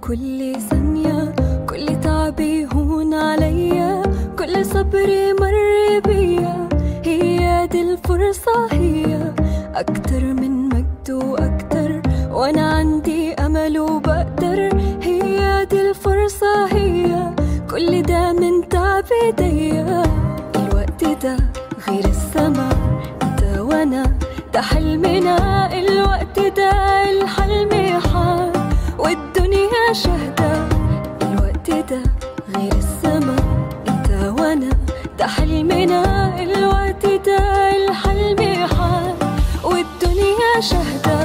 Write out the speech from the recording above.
كل ثانية كل تعبي هون عليا، كل صبري مر بيا، هي دي الفرصة، هي أكتر من مجد وأكتر، وأنا عندي أمل وبقدر، هي دي الفرصة، هي كل ده من تعب ايديا. الوقت ده غير السما، انت وانا ده حلمنا، الوقت ده الحلم حال والدنيا شهدة. الوقت ده غير السما، انت وانا ده حلمنا، الوقت ده الحلم حال والدنيا شهدة.